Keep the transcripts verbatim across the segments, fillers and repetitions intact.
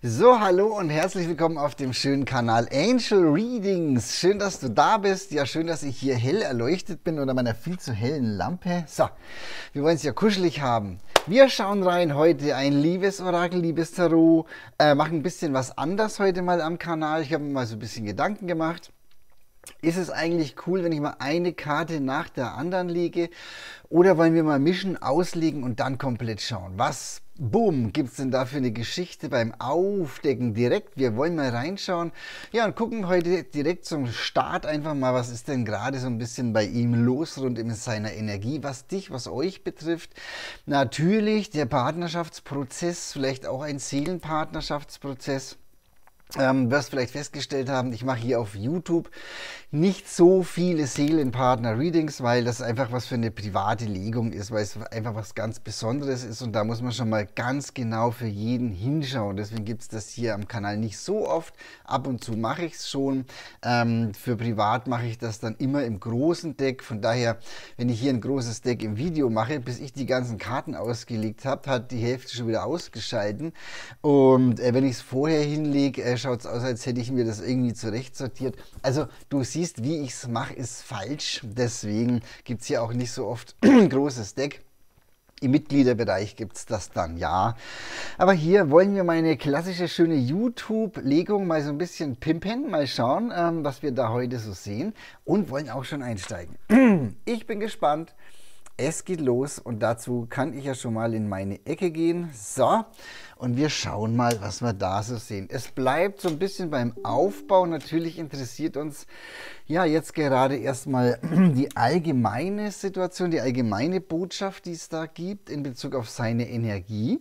So, hallo und herzlich willkommen auf dem schönen Kanal Angel Readings. Schön, dass du da bist. Ja, schön, dass ich hier hell erleuchtet bin unter meiner viel zu hellen Lampe. So, wir wollen es ja kuschelig haben. Wir schauen rein heute ein Liebesorakel, Liebestarot. Äh, machen ein bisschen was anders heute mal am Kanal. Ich habe mir mal so ein bisschen Gedanken gemacht. Ist es eigentlich cool, wenn ich mal eine Karte nach der anderen lege? Oder wollen wir mal mischen, auslegen und dann komplett schauen? Was, boom, gibt es denn da für eine Geschichte beim Aufdecken direkt? Wir wollen mal reinschauen. Ja, und gucken heute direkt zum Start einfach mal, was ist denn gerade so ein bisschen bei ihm los rund in seiner Energie, was dich, was euch betrifft. Natürlich der Partnerschaftsprozess, vielleicht auch ein Seelenpartnerschaftsprozess. Ähm, wirst vielleicht festgestellt haben, ich mache hier auf YouTube nicht so viele Seelenpartner-Readings, weil das einfach was für eine private Legung ist, weil es einfach was ganz Besonderes ist und da muss man schon mal ganz genau für jeden hinschauen. Deswegen gibt es das hier am Kanal nicht so oft. Ab und zu mache ich es schon. Ähm, für privat mache ich das dann immer im großen Deck. Von daher, wenn ich hier ein großes Deck im Video mache, bis ich die ganzen Karten ausgelegt habe, hat die Hälfte schon wieder ausgeschalten. Und äh, wenn ich es vorher hinlege, äh, schaut es aus, als hätte ich mir das irgendwie zurecht sortiert. Also du siehst, wie ich es mache, ist falsch. Deswegen gibt es hier auch nicht so oft ein großes Deck. Im Mitgliederbereich gibt es das dann, ja. Aber hier wollen wir meine klassische, schöne YouTube-Legung mal so ein bisschen pimpen. Mal schauen, ähm, was wir da heute so sehen. Und wollen auch schon einsteigen. Ich bin gespannt. Es geht los und dazu kann ich ja schon mal in meine Ecke gehen. So, und wir schauen mal, was wir da so sehen. Es bleibt so ein bisschen beim Aufbau. Natürlich interessiert uns ja jetzt gerade erstmal die allgemeine Situation, die allgemeine Botschaft, die es da gibt in Bezug auf seine Energie.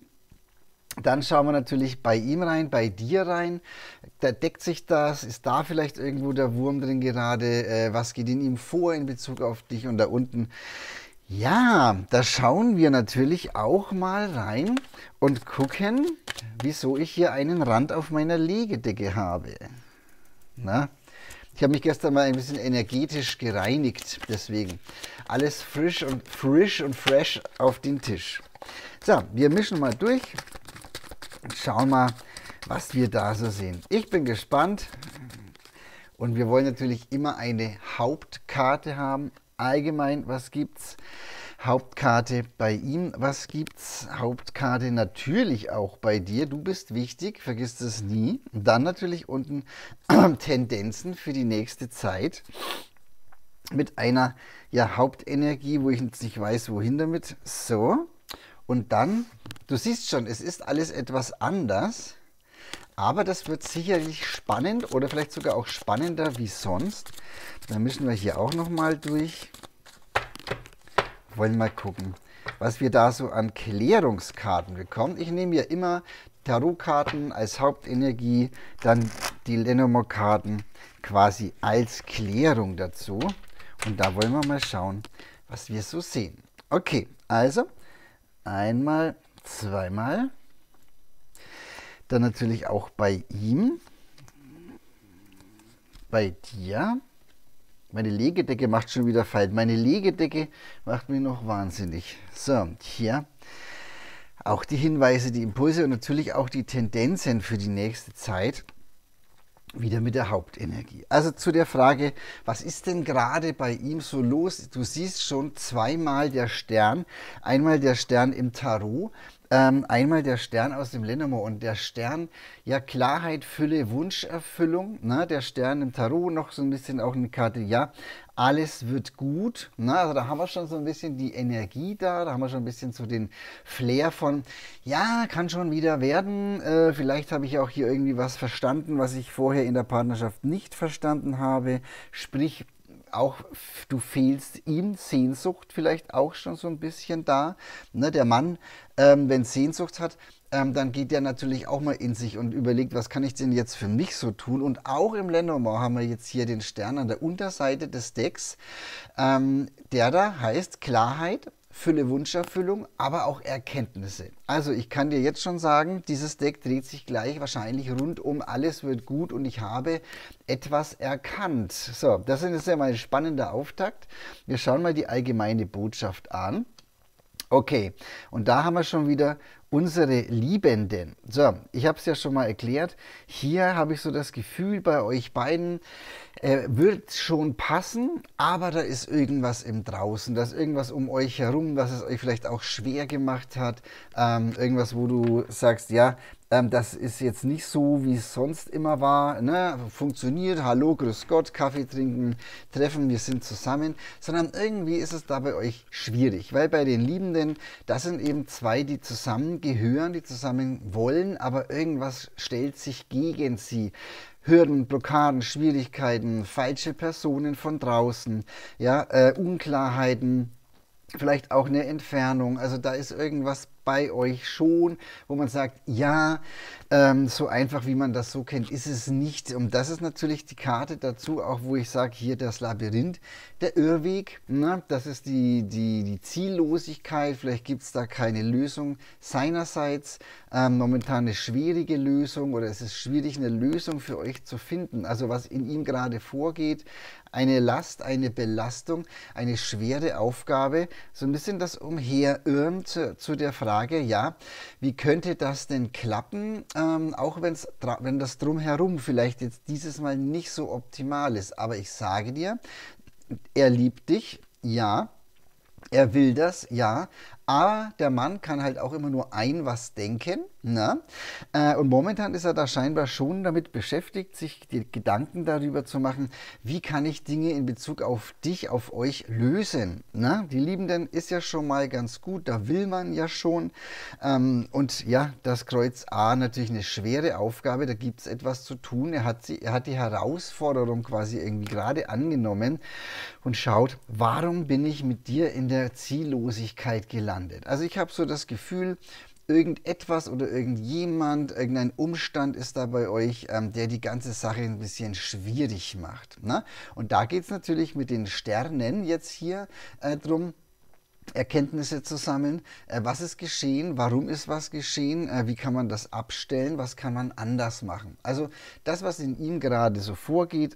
Dann schauen wir natürlich bei ihm rein, bei dir rein. Da deckt sich das? Ist da vielleicht irgendwo der Wurm drin gerade? Äh, was geht in ihm vor in Bezug auf dich? Und da unten... Ja, da schauen wir natürlich auch mal rein und gucken, wieso ich hier einen Rand auf meiner Liegedecke habe. Na, ich habe mich gestern mal ein bisschen energetisch gereinigt, deswegen alles frisch und frisch und fresh auf den Tisch. So, wir mischen mal durch und schauen mal, was wir da so sehen. Ich bin gespannt und wir wollen natürlich immer eine Hauptkarte haben. Allgemein, was gibt's? Hauptkarte bei ihm, was gibt's? Hauptkarte natürlich auch bei dir. Du bist wichtig, vergiss das nie. Und dann natürlich unten Tendenzen für die nächste Zeit mit einer ja, Hauptenergie, wo ich jetzt nicht weiß, wohin damit. So, und dann, du siehst schon, es ist alles etwas anders. Aber das wird sicherlich spannend oder vielleicht sogar auch spannender wie sonst. Dann mischen wir hier auch nochmal durch. Wollen mal gucken, was wir da so an Klärungskarten bekommen. Ich nehme ja immer Tarotkarten als Hauptenergie, dann die Lenormand-Karten quasi als Klärung dazu. Und da wollen wir mal schauen, was wir so sehen. Okay, also einmal, zweimal. Dann natürlich auch bei ihm, bei dir. Meine Legedecke macht schon wieder Falten. Meine Legedecke macht mich noch wahnsinnig. So, hier auch die Hinweise, die Impulse und natürlich auch die Tendenzen für die nächste Zeit. Wieder mit der Hauptenergie. Also zu der Frage, was ist denn gerade bei ihm so los? Du siehst schon zweimal der Stern. Einmal der Stern im Tarot. Ähm, einmal der Stern aus dem Lenormand und der Stern, ja, Klarheit, Fülle, Wunscherfüllung. Ne? Der Stern im Tarot, noch so ein bisschen auch eine Karte, ja, alles wird gut. Ne? Also da haben wir schon so ein bisschen die Energie da, da haben wir schon ein bisschen so den Flair von, ja, kann schon wieder werden. Äh, vielleicht habe ich auch hier irgendwie was verstanden, was ich vorher in der Partnerschaft nicht verstanden habe. Sprich, auch du fehlst ihm, Sehnsucht vielleicht auch schon so ein bisschen da. Ne, der Mann, ähm, wenn Sehnsucht hat, ähm, dann geht der natürlich auch mal in sich und überlegt, was kann ich denn jetzt für mich so tun? Und auch im Lenormand haben wir jetzt hier den Stern an der Unterseite des Decks, ähm, der da heißt Klarheit, Fülle, Wunscherfüllung, aber auch Erkenntnisse. Also ich kann dir jetzt schon sagen, dieses Deck dreht sich gleich wahrscheinlich rund um alles wird gut und ich habe etwas erkannt. So, das ist ja mal ein spannender Auftakt. Wir schauen mal die allgemeine Botschaft an. Okay, und da haben wir schon wieder unsere Liebenden. So, ich habe es ja schon mal erklärt. Hier habe ich so das Gefühl, bei euch beiden äh, wird schon passen, aber da ist irgendwas im Draußen, da ist irgendwas um euch herum, was es euch vielleicht auch schwer gemacht hat. Ähm, irgendwas, wo du sagst, ja, ähm, das ist jetzt nicht so, wie es sonst immer war, ne? Funktioniert, hallo, grüß Gott, Kaffee trinken, treffen, wir sind zusammen, sondern irgendwie ist es da bei euch schwierig, weil bei den Liebenden, das sind eben zwei, die zusammengehören, die zusammen wollen, aber irgendwas stellt sich gegen sie. Hürden, Blockaden, Schwierigkeiten, falsche Personen von draußen, ja, äh, Unklarheiten, vielleicht auch eine Entfernung. Also da ist irgendwas bei euch schon, wo man sagt, ja, ähm, so einfach wie man das so kennt, ist es nicht. Und das ist natürlich die Karte dazu, auch wo ich sage, hier das Labyrinth, der Irrweg, ne? Das ist die, die, die Ziellosigkeit, vielleicht gibt es da keine Lösung seinerseits, ähm, momentan eine schwierige Lösung oder es ist schwierig, eine Lösung für euch zu finden. Also was in ihm gerade vorgeht, eine Last, eine Belastung, eine schwere Aufgabe, so ein bisschen das Umherirren zu, zu der Frage, ja, wie könnte das denn klappen, ähm, auch wenn's, wenn das Drumherum vielleicht jetzt dieses Mal nicht so optimal ist. Aber ich sage dir, er liebt dich, ja, er will das, ja, aber der Mann kann halt auch immer nur ein was denken. Ne? Äh, und momentan ist er da scheinbar schon damit beschäftigt, sich die Gedanken darüber zu machen, wie kann ich Dinge in Bezug auf dich, auf euch lösen. Ne? Die Liebenden ist ja schon mal ganz gut, da will man ja schon. Ähm, und ja, das Kreuz A natürlich eine schwere Aufgabe, da gibt es etwas zu tun. Er hat, sie, er hat die Herausforderung quasi irgendwie gerade angenommen und schaut, warum bin ich mit dir in der Ziellosigkeit gelandet? Also ich habe so das Gefühl, irgendetwas oder irgendjemand, irgendein Umstand ist da bei euch, ähm, der die ganze Sache ein bisschen schwierig macht. Ne? Und da geht es natürlich mit den Sternen jetzt hier äh, drum, Erkenntnisse zu sammeln, äh, was ist geschehen, warum ist was geschehen, äh, wie kann man das abstellen, was kann man anders machen. Also das, was in ihm gerade so vorgeht,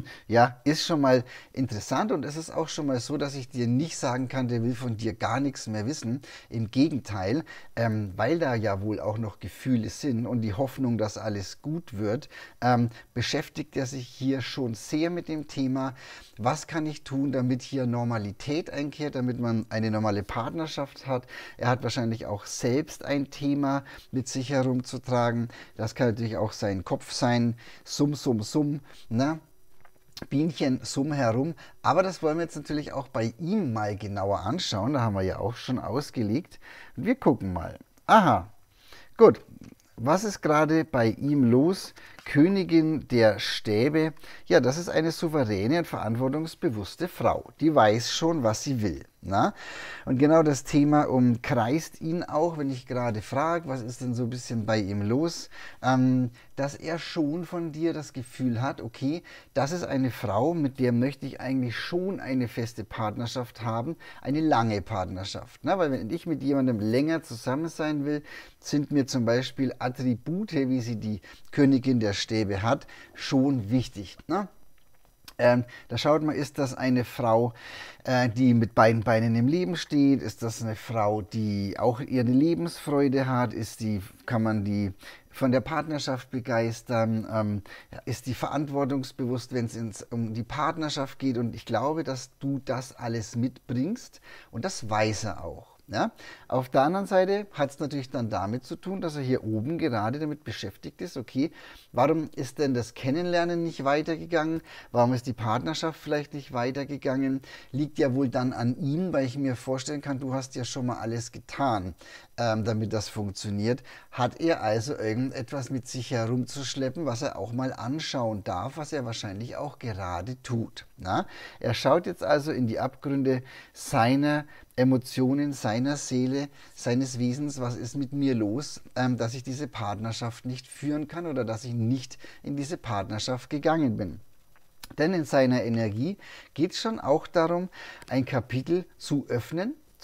ja, ist schon mal interessant und es ist auch schon mal so, dass ich dir nicht sagen kann, der will von dir gar nichts mehr wissen. Im Gegenteil, ähm, weil da ja wohl auch noch Gefühle sind und die Hoffnung, dass alles gut wird, ähm, beschäftigt er sich hier schon sehr mit dem Thema, was kann ich tun, damit hier Normalität einkehrt, damit man eine normale Partnerschaft hat. Er hat wahrscheinlich auch selbst ein Thema mit sich herumzutragen. Das kann natürlich auch sein Kopf sein. Summ, summ, summ. Ne? Bienchen summ herum. Aber das wollen wir jetzt natürlich auch bei ihm mal genauer anschauen. Da haben wir ja auch schon ausgelegt. Und wir gucken mal. Aha, gut. Was ist gerade bei ihm los? Königin der Stäbe. Ja, das ist eine souveräne und verantwortungsbewusste Frau. Die weiß schon, was sie will. Na? Und genau das Thema umkreist ihn auch, wenn ich gerade frage, was ist denn so ein bisschen bei ihm los, ähm, dass er schon von dir das Gefühl hat, okay, das ist eine Frau, mit der möchte ich eigentlich schon eine feste Partnerschaft haben, eine lange Partnerschaft. Na? Weil wenn ich mit jemandem länger zusammen sein will, sind mir zum Beispiel Attribute, wie sie die Königin der Stäbe hat, schon wichtig. Ne? Ähm, da schaut man, ist das eine Frau, äh, die mit beiden Beinen im Leben steht? Ist das eine Frau, die auch ihre Lebensfreude hat? Ist die, kann man die von der Partnerschaft begeistern? Ähm, ist die verantwortungsbewusst, wenn es um die Partnerschaft geht? Und ich glaube, dass du das alles mitbringst und das weiß er auch. Ja? Auf der anderen Seite hat es natürlich dann damit zu tun, dass er hier oben gerade damit beschäftigt ist, okay, warum ist denn das Kennenlernen nicht weitergegangen? Warum ist die Partnerschaft vielleicht nicht weitergegangen? Liegt ja wohl dann an ihm, weil ich mir vorstellen kann, du hast ja schon mal alles getan, ähm, damit das funktioniert. Hat er also irgendetwas mit sich herumzuschleppen, was er auch mal anschauen darf, was er wahrscheinlich auch gerade tut. Na? Er schaut jetzt also in die Abgründe seiner Emotionen, seiner Seele, seines Wesens, was ist mit mir los, ähm, dass ich diese Partnerschaft nicht führen kann oder dass ich nicht in diese Partnerschaft gegangen bin. Denn in seiner Energie geht es schon auch darum, ein Kapitel zu öffnen,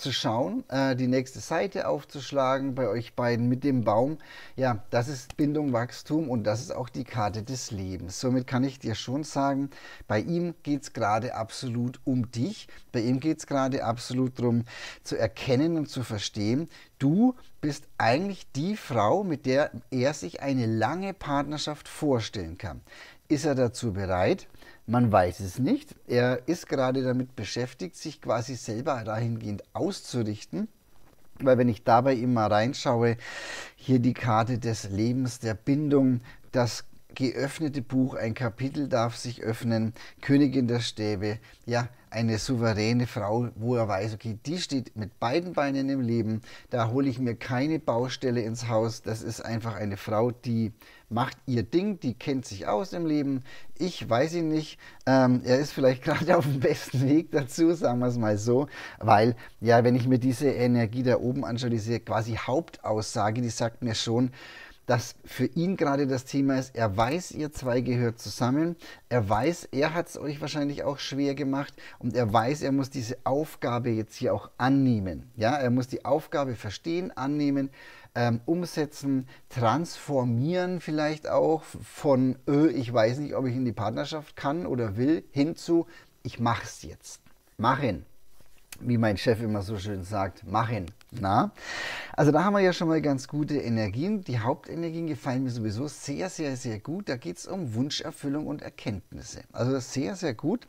zu schauen, äh, die nächste Seite aufzuschlagen bei euch beiden mit dem Baum. Ja, das ist Bindung, Wachstum und das ist auch die Karte des Lebens. Somit kann ich dir schon sagen, bei ihm geht es gerade absolut um dich. Bei ihm geht es gerade absolut darum zu erkennen und zu verstehen, du bist eigentlich die Frau, mit der er sich eine lange Partnerschaft vorstellen kann. Ist er dazu bereit? Man weiß es nicht. Er ist gerade damit beschäftigt, sich quasi selber dahingehend auszurichten. Weil wenn ich da bei ihm mal reinschaue, hier die Karte des Lebens, der Bindung, das geöffnete Buch, ein Kapitel darf sich öffnen, Königin der Stäbe, ja, eine souveräne Frau, wo er weiß, okay, die steht mit beiden Beinen im Leben, da hole ich mir keine Baustelle ins Haus, das ist einfach eine Frau, die macht ihr Ding, die kennt sich aus im Leben, ich weiß ihn nicht, ähm, er ist vielleicht gerade auf dem besten Weg dazu, sagen wir es mal so, weil, ja, wenn ich mir diese Energie da oben anschaue, diese quasi Hauptaussage, die sagt mir schon, dass für ihn gerade das Thema ist, er weiß, ihr zwei gehört zusammen, er weiß, er hat es euch wahrscheinlich auch schwer gemacht und er weiß, er muss diese Aufgabe jetzt hier auch annehmen. Ja, er muss die Aufgabe verstehen, annehmen, ähm, umsetzen, transformieren vielleicht auch von, öh, ich weiß nicht, ob ich in die Partnerschaft kann oder will, hin zu, ich mach's jetzt. Machen. Wie mein Chef immer so schön sagt, machen. Na? Also da haben wir ja schon mal ganz gute Energien. Die Hauptenergien gefallen mir sowieso sehr, sehr, sehr gut. Da geht es um Wunscherfüllung und Erkenntnisse. Also sehr, sehr gut.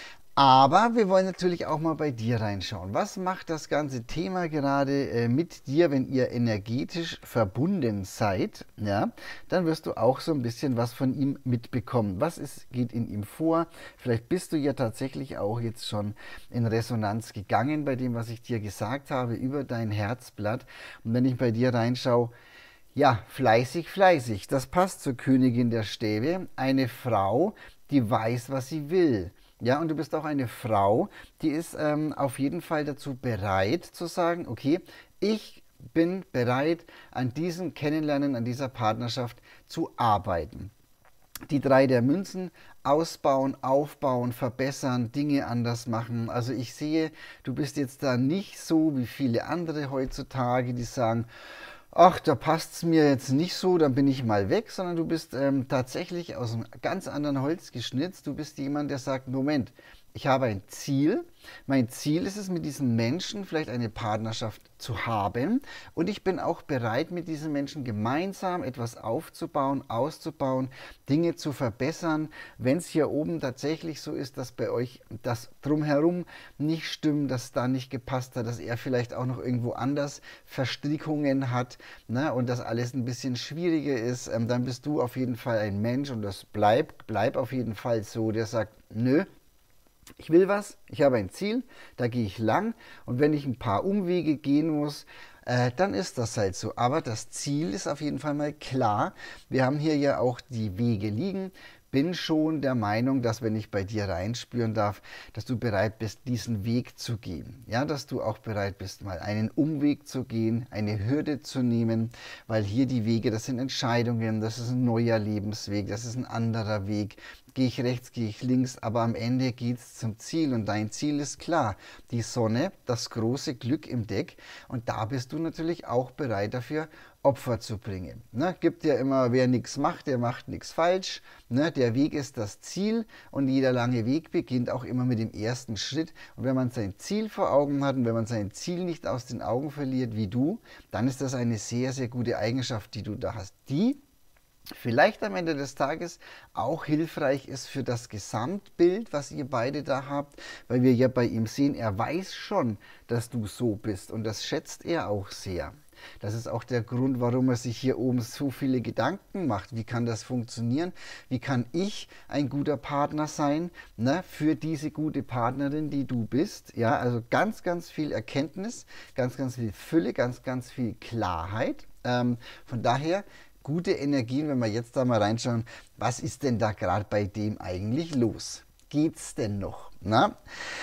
Aber wir wollen natürlich auch mal bei dir reinschauen. Was macht das ganze Thema gerade äh, mit dir, wenn ihr energetisch verbunden seid? Ja, dann wirst du auch so ein bisschen was von ihm mitbekommen. Was ist, geht in ihm vor? Vielleicht bist du ja tatsächlich auch jetzt schon in Resonanz gegangen bei dem, was ich dir gesagt habe, über dein Herzblatt. Und wenn ich bei dir reinschaue, ja, fleißig, fleißig. Das passt zur Königin der Stäbe. Eine Frau, die weiß, was sie will. Ja, und du bist auch eine Frau, die ist ähm, auf jeden Fall dazu bereit zu sagen, okay, ich bin bereit, an diesem Kennenlernen, an dieser Partnerschaft zu arbeiten. Die drei der Münzen, ausbauen, aufbauen, verbessern, Dinge anders machen. Also ich sehe, du bist jetzt da nicht so wie viele andere heutzutage, die sagen, ach, da passt es mir jetzt nicht so, dann bin ich mal weg, sondern du bist ähm, tatsächlich aus einem ganz anderen Holz geschnitzt. Du bist jemand, der sagt, Moment, ich habe ein Ziel. Mein Ziel ist es, mit diesen Menschen vielleicht eine Partnerschaft zu haben. Und ich bin auch bereit, mit diesen Menschen gemeinsam etwas aufzubauen, auszubauen, Dinge zu verbessern. Wenn es hier oben tatsächlich so ist, dass bei euch das Drumherum nicht stimmt, dass da nicht gepasst hat, dass er vielleicht auch noch irgendwo anders Verstrickungen hat, ne, und das alles ein bisschen schwieriger ist, ähm, dann bist du auf jeden Fall ein Mensch und das bleibt, bleib auf jeden Fall so, der sagt, nö, ich will was, ich habe ein Ziel, da gehe ich lang und wenn ich ein paar Umwege gehen muss, äh, dann ist das halt so. Aber das Ziel ist auf jeden Fall mal klar. Wir haben hier ja auch die Wege liegen. Bin schon der Meinung, dass wenn ich bei dir reinspüren darf, dass du bereit bist, diesen Weg zu gehen. Ja, dass du auch bereit bist, mal einen Umweg zu gehen, eine Hürde zu nehmen, weil hier die Wege, das sind Entscheidungen, das ist ein neuer Lebensweg, das ist ein anderer Weg. Gehe ich rechts, gehe ich links, aber am Ende geht es zum Ziel und dein Ziel ist klar. Die Sonne, das große Glück im Deck und da bist du natürlich auch bereit dafür, Opfer zu bringen. Ne? Gibt ja immer, wer nichts macht, der macht nichts falsch. Ne? Der Weg ist das Ziel und jeder lange Weg beginnt auch immer mit dem ersten Schritt. Und wenn man sein Ziel vor Augen hat und wenn man sein Ziel nicht aus den Augen verliert wie du, dann ist das eine sehr, sehr gute Eigenschaft, die du da hast. Die vielleicht am Ende des Tages auch hilfreich ist für das Gesamtbild, was ihr beide da habt, weil wir ja bei ihm sehen, er weiß schon, dass du so bist und das schätzt er auch sehr. Das ist auch der Grund, warum er sich hier oben so viele Gedanken macht. Wie kann das funktionieren? Wie kann ich ein guter Partner sein, ne, für diese gute Partnerin, die du bist? Ja, also ganz, ganz viel Erkenntnis, ganz, ganz viel Fülle, ganz, ganz viel Klarheit. Ähm, von daher gute Energien, wenn wir jetzt da mal reinschauen, was ist denn da gerade bei dem eigentlich los? Geht's denn noch? Na?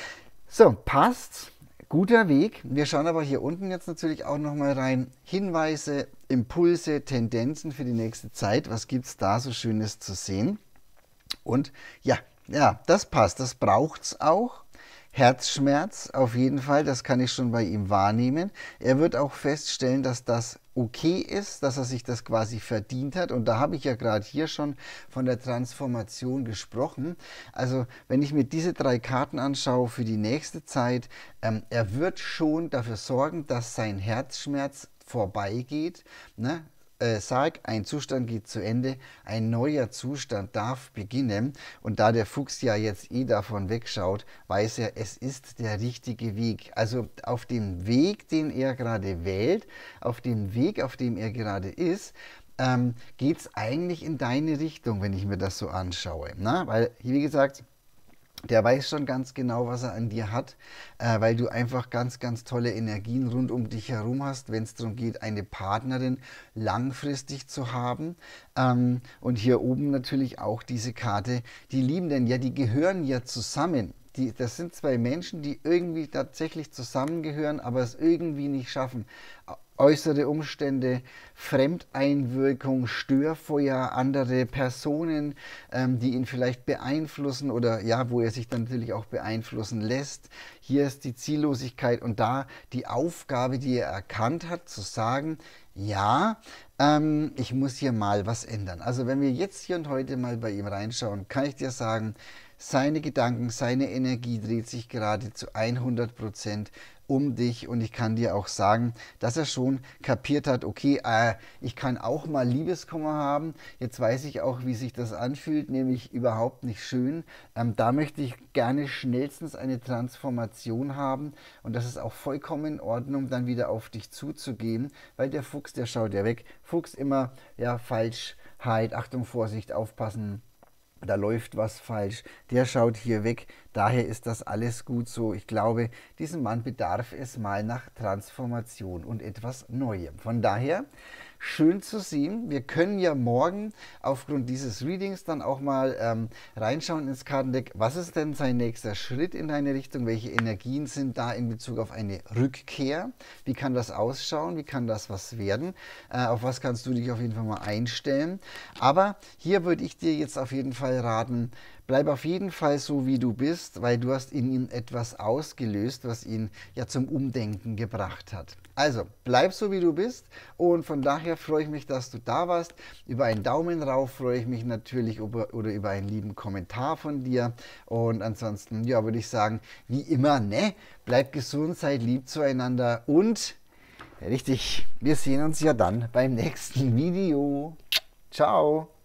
So, passt. Guter Weg. Wir schauen aber hier unten jetzt natürlich auch nochmal rein. Hinweise, Impulse, Tendenzen für die nächste Zeit. Was gibt es da so Schönes zu sehen? Und ja, ja, das passt. Das braucht es auch. Herzschmerz auf jeden Fall, das kann ich schon bei ihm wahrnehmen. Er wird auch feststellen, dass das okay ist, dass er sich das quasi verdient hat. Und da habe ich ja gerade hier schon von der Transformation gesprochen. Also wenn ich mir diese drei Karten anschaue für die nächste Zeit, ähm, er wird schon dafür sorgen, dass sein Herzschmerz vorbeigeht. Ne? Äh, sag, ein Zustand geht zu Ende, ein neuer Zustand darf beginnen. Und da der Fuchs ja jetzt eh davon wegschaut, weiß er, es ist der richtige Weg. Also auf dem Weg, den er gerade wählt, auf dem Weg, auf dem er gerade ist, ähm, geht es eigentlich in deine Richtung, wenn ich mir das so anschaue. Na? Weil, wie gesagt, der weiß schon ganz genau, was er an dir hat, äh, weil du einfach ganz, ganz tolle Energien rund um dich herum hast, wenn es darum geht, eine Partnerin langfristig zu haben. Ähm, und hier oben natürlich auch diese Karte, die Liebenden, ja, die gehören ja zusammen. Die, das sind zwei Menschen, die irgendwie tatsächlich zusammengehören, aber es irgendwie nicht schaffen. Äußere Umstände, Fremdeinwirkung, Störfeuer, andere Personen, ähm, die ihn vielleicht beeinflussen oder ja, wo er sich dann natürlich auch beeinflussen lässt. Hier ist die Ziellosigkeit und da die Aufgabe, die er erkannt hat, zu sagen, ja, ähm, ich muss hier mal was ändern. Also wenn wir jetzt hier und heute mal bei ihm reinschauen, kann ich dir sagen, seine Gedanken, seine Energie dreht sich gerade zu hundert Prozent um dich und ich kann dir auch sagen, dass er schon kapiert hat, okay, äh, ich kann auch mal Liebeskummer haben, jetzt weiß ich auch, wie sich das anfühlt, nämlich überhaupt nicht schön. Ähm, da möchte ich gerne schnellstens eine Transformation haben und das ist auch vollkommen in Ordnung, dann wieder auf dich zuzugehen, weil der Fuchs, der schaut ja weg. Fuchs immer, ja, Falschheit, Achtung, Vorsicht, aufpassen. Da läuft was falsch, der schaut hier weg, daher ist das alles gut so. Ich glaube, diesem Mann bedarf es mal nach Transformation und etwas Neuem. Von daher, schön zu sehen, wir können ja morgen aufgrund dieses Readings dann auch mal ähm, reinschauen ins Kartendeck. Was ist denn sein nächster Schritt in deine Richtung? Welche Energien sind da in Bezug auf eine Rückkehr? Wie kann das ausschauen? Wie kann das was werden? Äh, auf was kannst du dich auf jeden Fall mal einstellen? Aber hier würde ich dir jetzt auf jeden Fall raten, bleib auf jeden Fall so, wie du bist, weil du hast in ihm etwas ausgelöst, was ihn ja zum Umdenken gebracht hat. Also, bleib so, wie du bist und von daher freue ich mich, dass du da warst. Über einen Daumen rauf freue ich mich natürlich über, oder über einen lieben Kommentar von dir und ansonsten, ja, würde ich sagen, wie immer, ne? Bleib gesund, seid lieb zueinander und richtig, wir sehen uns ja dann beim nächsten Video. Ciao!